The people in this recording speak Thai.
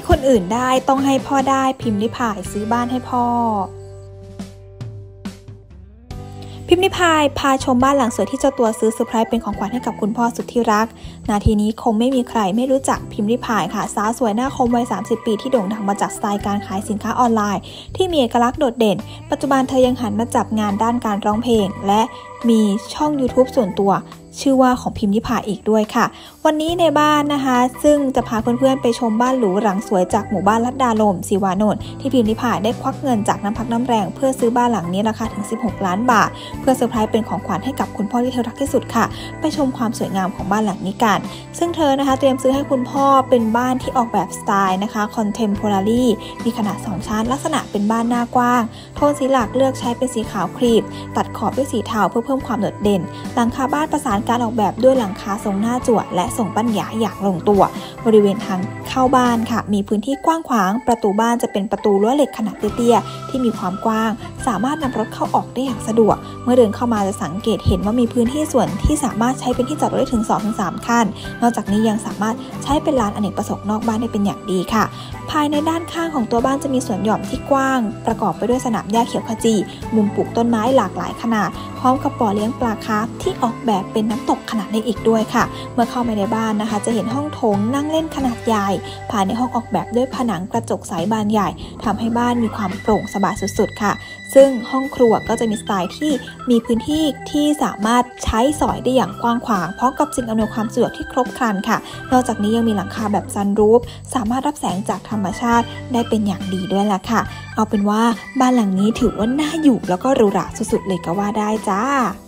คนอื่นได้ต้องให้พ่อได้พิมพ์ริพายซื้อบ้านให้พ่อพิมพ์ริพายพาชมบ้านหลังสวยที่เจ้าตัวซื้อเซอร์ไพรส์เป็นของขวัญให้กับคุณพ่อสุดที่รักนาทีนี้คงไม่มีใครไม่รู้จักพิมพ์ริพายค่ะสาวสวยหน้าคมวัย30 ปีที่โด่งดังมาจากสไตล์การขายสินค้าออนไลน์ที่มีเอกลักษณ์โดดเด่นปัจจุบันเธอยังหันมาจับงานด้านการร้องเพลงและมีช่อง YouTube ส่วนตัวชื่อว่าของพิมพ์ริพายอีกด้วยค่ะวันนี้ในบ้านนะคะซึ่งจะพาเพื่อนๆไปชมบ้านหรูหลังสวยจากหมู่บ้านลัดดาลมศิวานนท์ที่พิมพ์ริพายได้ควักเงินจากน้ำพักน้ำแรงเพื่อซื้อบ้านหลังนี้ราคาถึง16 ล้านบาทเพื่อเซอร์ไพรส์เป็นของขวัญให้กับคุณพ่อที่เธอรักที่สุดค่ะไปชมความสวยงามของบ้านหลังนี้กันซึ่งเธอนะคะเตรียมซื้อให้คุณพ่อเป็นบ้านที่ออกแบบสไตล์นะคะ Contemporary มีขนาด2ชั้นลักษณะเป็นบ้านหน้ากว้างโทนสีหลักเลือกใช้เป็นสีขาวครีมตัดขอบด้วยสีเทาเพื่อเพิ่มความโดดเด่นหลังคาบ้านประสานการออกแบบด้วยหลังคาทรงหน้าจั่วและทรงปัญญาอย่างลงตัวบริเวณทางเข้าบ้านค่ะมีพื้นที่กว้างขวางประตูบ้านจะเป็นประตูรั้วเหล็กขนาดเตี้ยๆที่มีความกว้างสามารถนำรถเข้าออกได้อย่างสะดวกเมื่อเดินเข้ามาจะสังเกตเห็นว่ามีพื้นที่ส่วนที่สามารถใช้เป็นที่จอดรถได้ถึง 2-3 คันนอกจากนี้ยังสามารถใช้เป็นลานอเนกประสงค์นอกบ้านได้เป็นอย่างดีค่ะภายในด้านข้างของตัวบ้านจะมีสวนหย่อมที่กว้างประกอบไปด้วยสนามหญ้าเขียวขจีมุมปลูกต้นไม้หลากหลายขนาดพร้อมกับบ่อเลี้ยงปลาคาร์ฟที่ออกแบบเป็นน้ำตกขนาดเล็กอีกด้วยค่ะเมื่อเข้ามาในบ้านนะคะจะเห็นห้องโถงนั่งเล่นขนาดใหญ่ภายในห้องออกแบบด้วยผนังกระจกใสบานใหญ่ทำให้บ้านมีความโปร่งสบายสุดๆค่ะซึ่งห้องครัวก็จะมีสไตล์ที่มีพื้นที่ที่สามารถใช้สอยได้อย่างกว้างขวางพร้อมกับสิ่งอำนวยความสะดวกที่ครบครันค่ะนอกจากนี้ยังมีหลังคาแบบซันรูฟสามารถรับแสงจากธรรมชาติได้เป็นอย่างดีด้วยล่ะค่ะเอาเป็นว่าบ้านหลังนี้ถือว่าน่าอยู่แล้วก็หรูหราสุดๆเลยก็ว่าได้จ้า